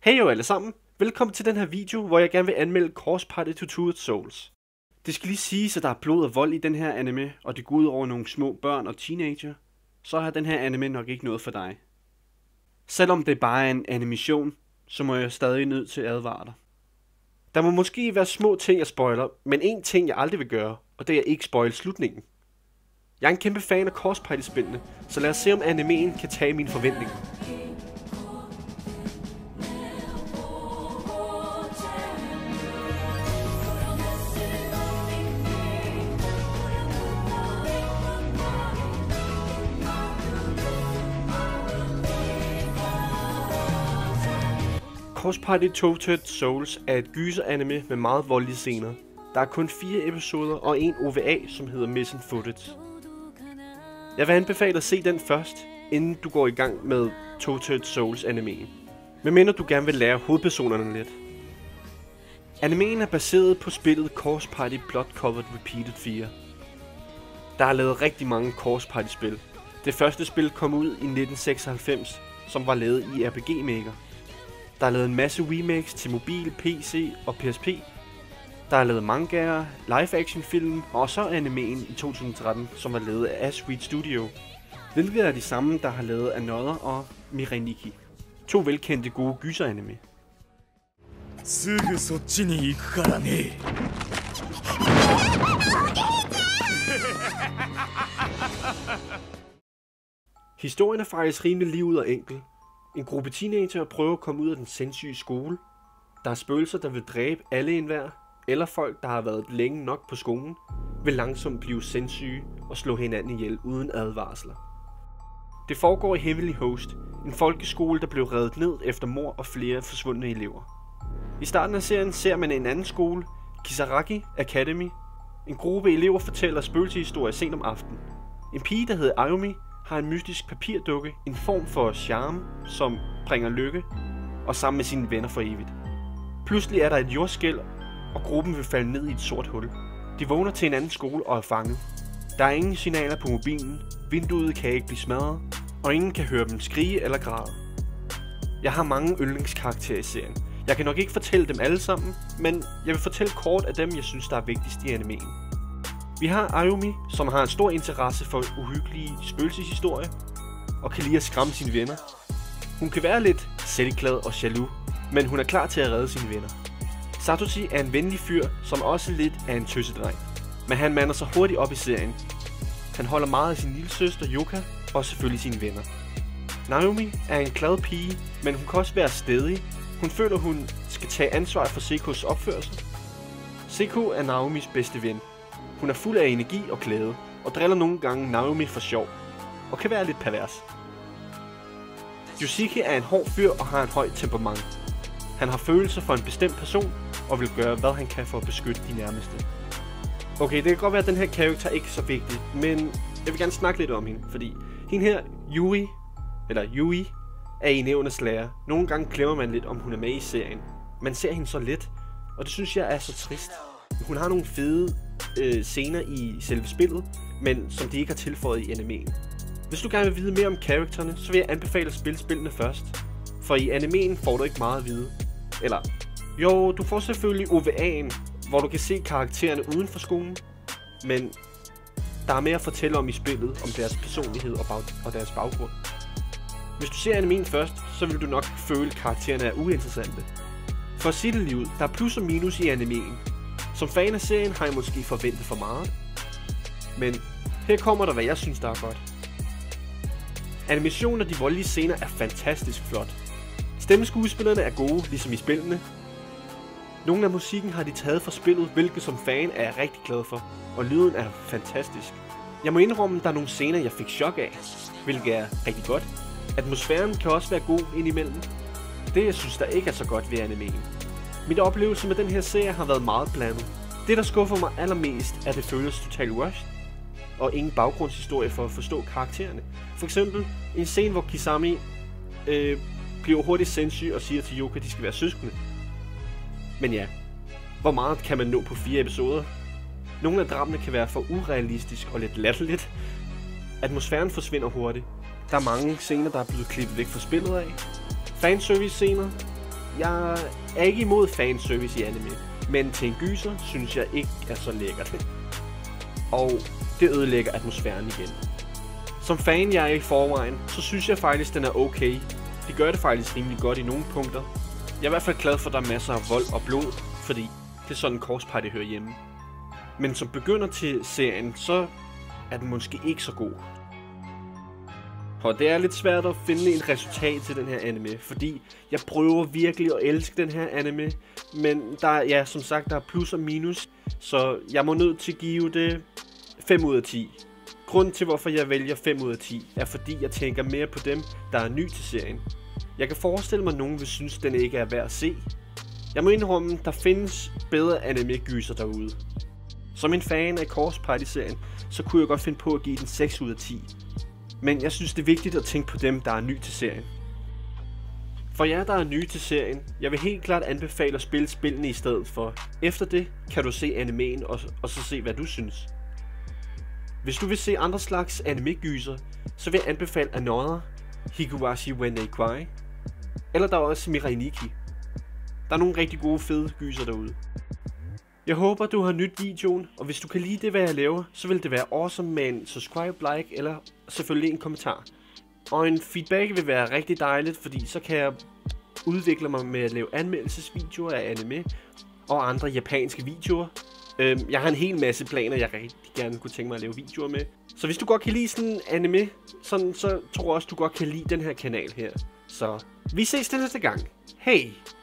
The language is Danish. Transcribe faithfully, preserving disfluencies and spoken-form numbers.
Hej jo alle sammen, velkommen til den her video, hvor jeg gerne vil anmelde Course Party Tattooed Souls. Det skal lige siges, at der er blod og vold i den her anime, og det går ud over nogle små børn og teenager, så har den her anime nok ikke noget for dig. Selvom det bare er en animation, så må jeg stadig nødt til at advare dig. Der må måske være små ting jeg spoiler, men en ting jeg aldrig vil gøre, og det er ikke spoil slutningen. Jeg er en kæmpe fan af Course Party spillene, så lad os se om animeen kan tage mine forventninger. Course Party Tattooed Souls er et gyser-anime med meget voldelige scener. Der er kun fire episoder og en O V A, som hedder Missing Footage. Jeg vil anbefale at se den først, inden du går i gang med Tattooed Souls animeen. Medmindre du gerne vil lære hovedpersonerne lidt. Animeen er baseret på spillet Course Party Blood Covered Repeated fire. Der er lavet rigtig mange Course Party spil. Det første spil kom ud i nitten seksoghalvfems, som var lavet i R P G Maker. Der er lavet en masse remakes til mobil, P C og P S P. Der er lavet mangaer, live-action film og så animeen i to tusind og tretten, som var lavet af Ash Sweet Studio. Hvilket er de samme, der har lavet Another og Mirai Nikki. To velkendte gode gyser-anime. Historien er faktisk rimelig livet og enkel. En gruppe teenager prøver at komme ud af den sindssyge skole. Der er spøgelser, der vil dræbe alle enhver, eller folk, der har været længe nok på skolen, vil langsomt blive sindssyge og slå hinanden ihjel uden advarsler. Det foregår i Heavenly Host, en folkeskole, der blev revet ned efter mord og flere forsvundne elever. I starten af serien ser man en anden skole, Kisaragi Academy. En gruppe elever fortæller spøgelsehistorier sent om aftenen. En pige, der hedder Ayumi, har en mystisk papirdukke, en form for charme, som bringer lykke, og sammen med sine venner for evigt. Pludselig er der et jordskælv, og gruppen vil falde ned i et sort hul. De vågner til en anden skole og er fanget. Der er ingen signaler på mobilen, vinduet kan ikke blive smadret, og ingen kan høre dem skrige eller græde. Jeg har mange yndlingskarakterer i serien. Jeg kan nok ikke fortælle dem alle sammen, men jeg vil fortælle kort af dem, jeg synes, der er vigtigst i animeen. Vi har Ayumi, som har en stor interesse for uhyggelige spøgelseshistorier, og kan lide at skræmme sine venner. Hun kan være lidt selvglad og jaloux, men hun er klar til at redde sine venner. Satoshi er en venlig fyr, som også lidt er en tøsedreng, men han mander sig hurtigt op i serien. Han holder meget af sin lille søster Yuka, og selvfølgelig sine venner. Naomi er en glad pige, men hun kan også være stædig. Hun føler, hun skal tage ansvar for Sekos opførsel. Seko er Naomis bedste ven. Hun er fuld af energi og glæde, og driller nogle gange Naomi for sjov, og kan være lidt pervers. Yoshiki er en hård fyr og har en høj temperament. Han har følelser for en bestemt person, og vil gøre hvad han kan for at beskytte de nærmeste. Okay, det kan godt være, at den her karakter ikke er så vigtig, men jeg vil gerne snakke lidt om hende, fordi hende her, Yui, eller Yui, er i nævnets lærer. Nogle gange glemmer man lidt, om hun er med i serien. Man ser hende så lidt, og det synes jeg er så trist. Hun har nogle fede øh, scener i selve spillet, men som de ikke har tilføjet i animeen. Hvis du gerne vil vide mere om karaktererne, så vil jeg anbefale at spille spillene først. For i animeen får du ikke meget at vide. Eller, jo, du får selvfølgelig O V A'en, hvor du kan se karaktererne uden for skolen. Men der er mere at fortælle om i spillet, om deres personlighed og, bag og deres baggrund. Hvis du ser animeen først, så vil du nok føle, at karaktererne er uinteressante. For at sige det livet, der er plus og minus i animeen. Som fan af serien har jeg måske forventet for meget. Men her kommer der, hvad jeg synes, der er godt. Animationen og de voldelige scener er fantastisk flot. Stemmeskuespillerne er gode, ligesom i spillene. Nogle af musikken har de taget fra spillet, hvilket som fan er jeg rigtig glad for. Og lyden er fantastisk. Jeg må indrømme, at der er nogle scener, jeg fik chok af, hvilket er rigtig godt. Atmosfæren kan også være god indimellem. Det jeg synes, der ikke er så godt ved animeen. Min oplevelse med den her serie har været meget blandet. Det der skuffer mig allermest er, at det føles totalt rushed, og ingen baggrundshistorie for at forstå karaktererne. For eksempel en scene, hvor Kisami øh, bliver hurtigt sindssyg og siger til Yuka, at de skal være søskende. Men ja, hvor meget kan man nå på fire episoder? Nogle af drabene kan være for urealistisk og lidt latterligt. Atmosfæren forsvinder hurtigt. Der er mange scener, der er blevet klippet væk fra spillet af. Fanservice-scener, Jeg er ikke imod fanservice i anime, men til en gyser synes jeg ikke er så lækkert. Og det ødelægger atmosfæren igen. Som fan jeg er i forvejen, så synes jeg faktisk den er okay. De gør det faktisk rimelig godt i nogle punkter. Jeg er i hvert fald glad for at der er masser af vold og blod, fordi det er sådan en korsparty hører hjemme. Men som begynder til serien, så er den måske ikke så god. Og det er lidt svært at finde et resultat til den her anime, fordi jeg prøver virkelig at elske den her anime, men der er, ja, som sagt, der er plus og minus, så jeg må nødt til at give det fem ud af ti. Grunden til, hvorfor jeg vælger fem ud af ti, er fordi jeg tænker mere på dem, der er ny til serien. Jeg kan forestille mig, at nogen vil synes, den ikke er værd at se. Jeg må indrømme, der findes bedre anime-gyser derude. Som en fan af Corpse Party-serien, så kunne jeg godt finde på at give den seks ud af ti. Men jeg synes, det er vigtigt at tænke på dem, der er ny til serien. For jer, der er nye til serien, jeg vil helt klart anbefale at spille spillene i stedet for. Efter det kan du se animeen og, og så se, hvad du synes. Hvis du vil se andre slags anime-gyser, så vil jeg anbefale Another, Higurashi When They Cry, eller der er også Mirai Nikki. Der er nogle rigtig gode fede gyser derude. Jeg håber, du har nydt videoen, og hvis du kan lide det, hvad jeg laver, så vil det være awesome med en subscribe, like eller selvfølgelig en kommentar. Og en feedback vil være rigtig dejligt, fordi så kan jeg udvikle mig med at lave anmeldelsesvideoer af anime og andre japanske videoer. Jeg har en hel masse planer, jeg rigtig gerne kunne tænke mig at lave videoer med. Så hvis du godt kan lide sådan anime, sådan, så tror jeg også, du godt kan lide den her kanal her. Så vi ses den næste gang. Hej!